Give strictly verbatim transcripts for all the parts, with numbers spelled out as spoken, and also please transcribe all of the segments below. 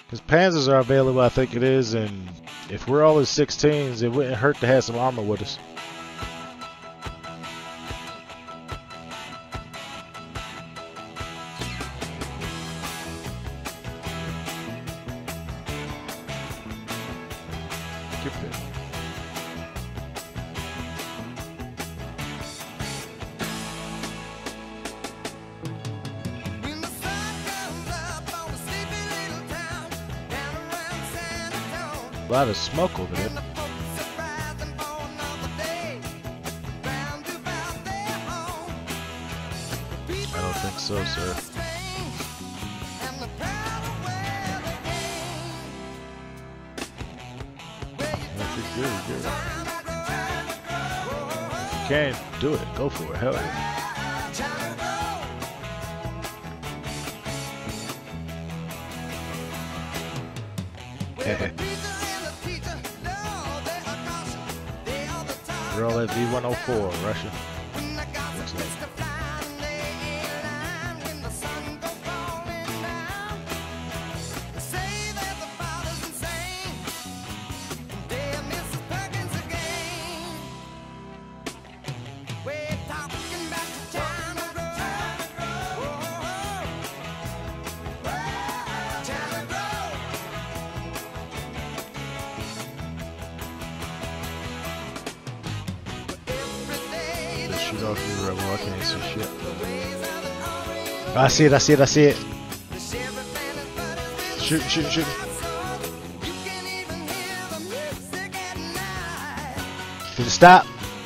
Because Panzers are available, I think it is, and if we're all in sixteens, it wouldn't hurt to have some armor with us. A lot of smoke over there. I don't think so, sir. If you're good, you're good. If you can, do it. Go for it. Hell yeah. We're all at V one oh four, Russia. Looks like. Shoot off your rebel, I can't see shit. I see it, I see it, I see it. Shoot, shoot, shoot. Did it stop?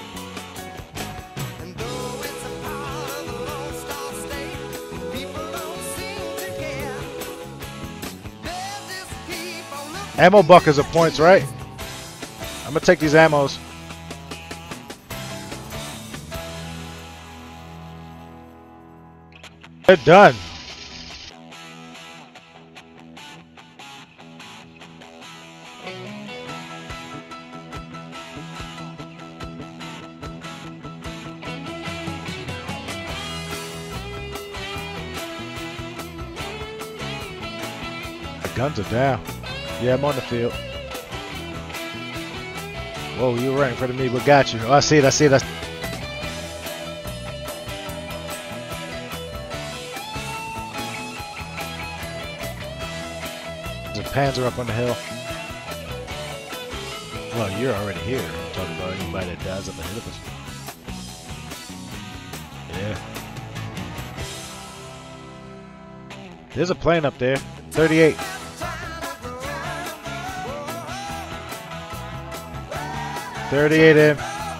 Ammo buckets are points, right? I'm gonna take these ammos. They're done. The guns are down. Yeah, I'm on the field. Whoa, you were right in front of me, but got you. Oh, I see it, I see it, I see it. The Panzer up on the hill. Well, you're already here. I'm talking about anybody that dies up ahead of us. Yeah. There's a plane up there. thirty-eight. thirty-eight in.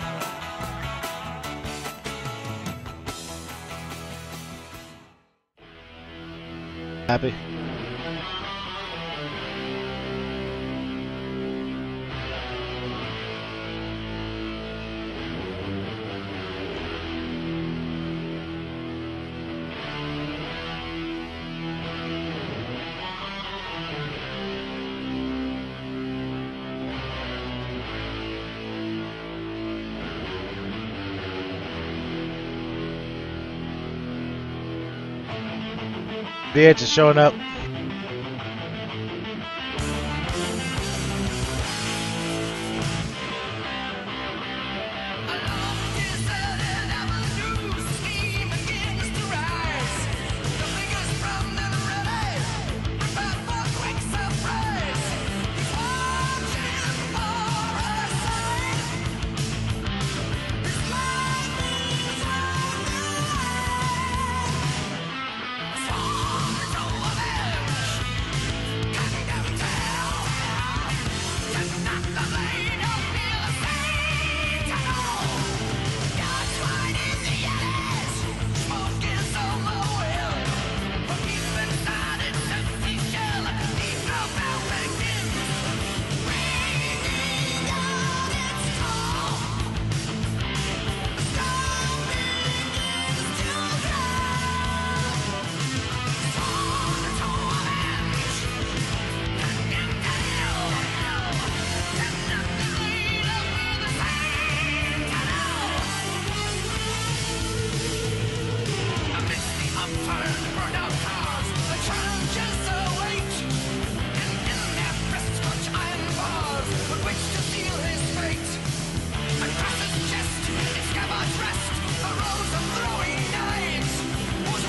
Happy? The edge is showing up.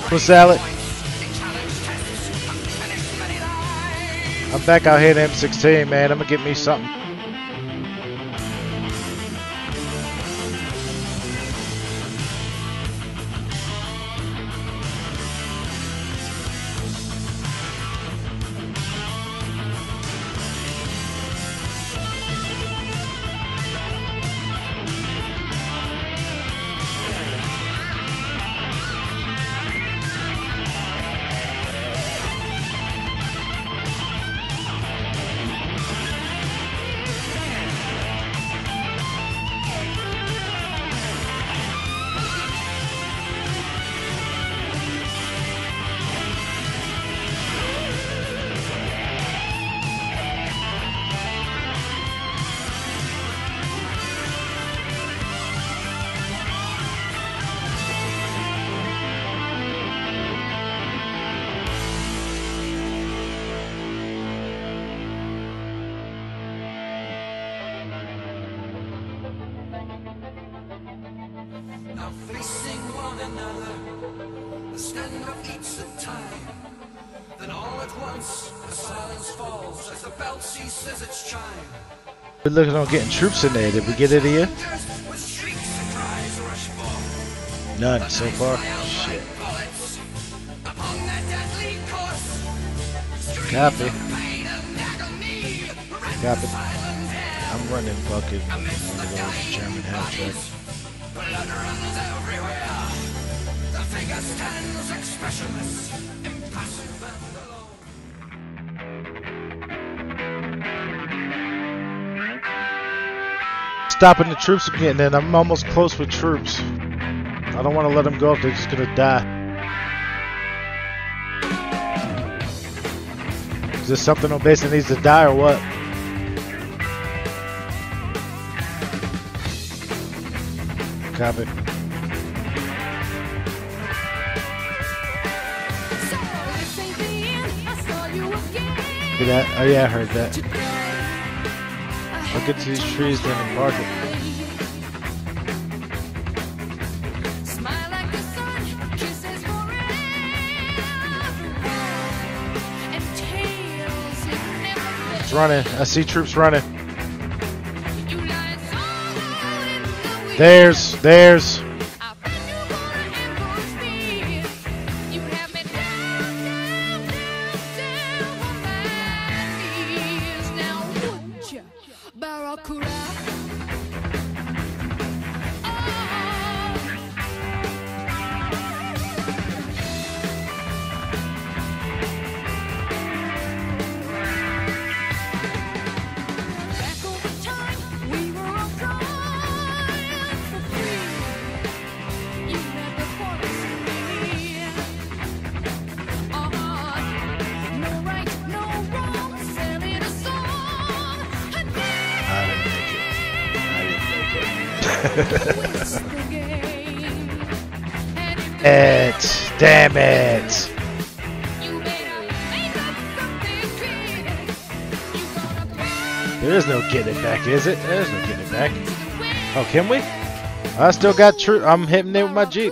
With salad. I'm back out here in M sixteen, man. I'm gonna get me something. Now facing one another, the stand-up eats at time. Then all at once, the silence falls as the bell ceases its chime. We're looking on getting troops in there. Did we get it here? None so far. Shit. Copy. Copy. I'm running fucking one of those German half tracks. Blood runs everywhere. The figure stands expressionless, impassive and alone. Stopping the troops from getting in. I'm almost close with troops. I don't want to let them go if they're just gonna die. Is this something on base that needs to die or what? Copy. Hear that? Oh yeah, I heard that. I'll get to these trees then and park it. It's running. I see troops running. There's, there's. it! Damn it! There is no getting it back, is it? There's no getting it back. Oh, can we? I still got true. I'm hitting it with my Jeep.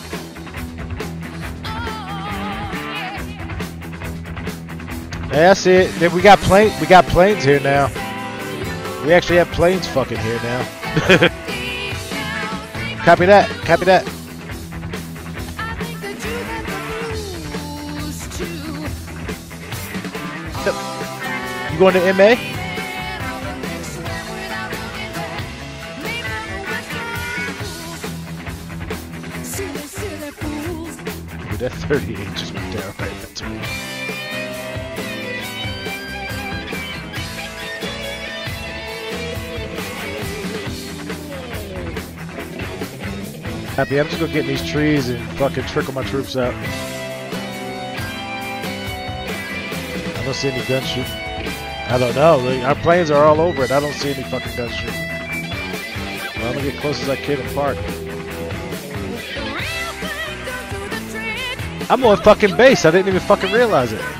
Yeah, I see it. Then we got plane. We got planes here now. We actually have planes fucking here now. Copy that. Copy that. You going to M A? Dude, that thirty-eight just went down right into me. Happy, I'm just gonna get in these trees and fucking trickle my troops out. I don't see any gun shoot. I don't know. Our planes are all over it. I don't see any fucking gun shoot. Well, I'm gonna get close as I can and park. I'm on fucking base. I didn't even fucking realize it.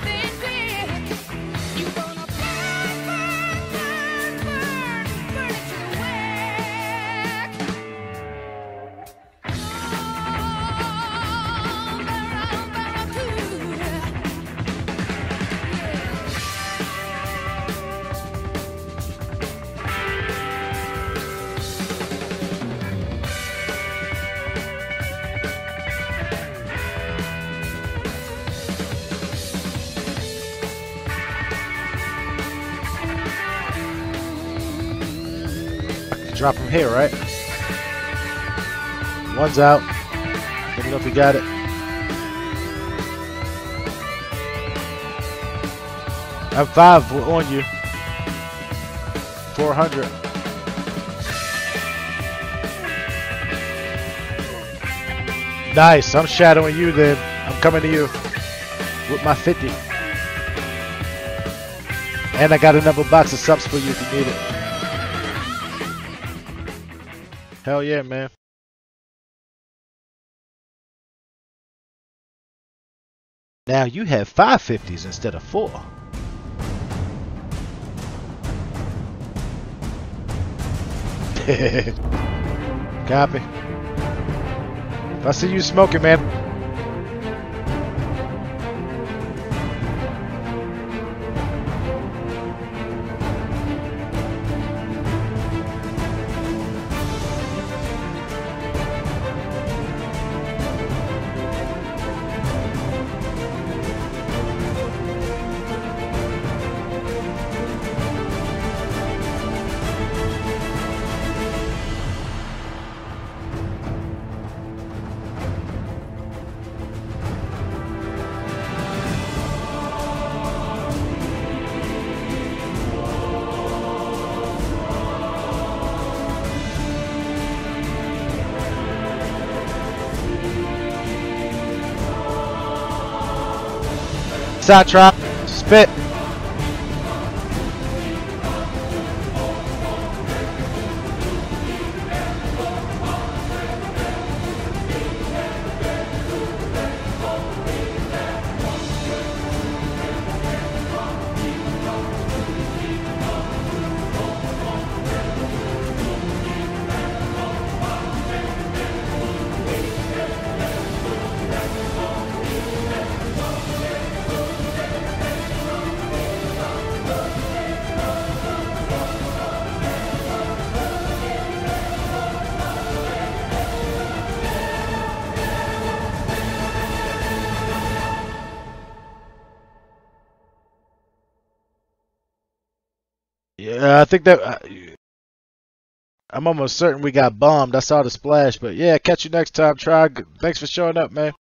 drop them here, right? One's out. Let me know if you got it. I have five on you. four hundred. Nice. I'm shadowing you then. I'm coming to you with my fifty. And I got another box of subs for you if you need it. Hell yeah, man. Now you have five fifties instead of four. Copy. If I see you smoking, man. Side trap, spit. Yeah, I think that uh, I'm almost certain we got bombed. I saw the splash, but yeah, catch you next time. Try. Thanks for showing up, man.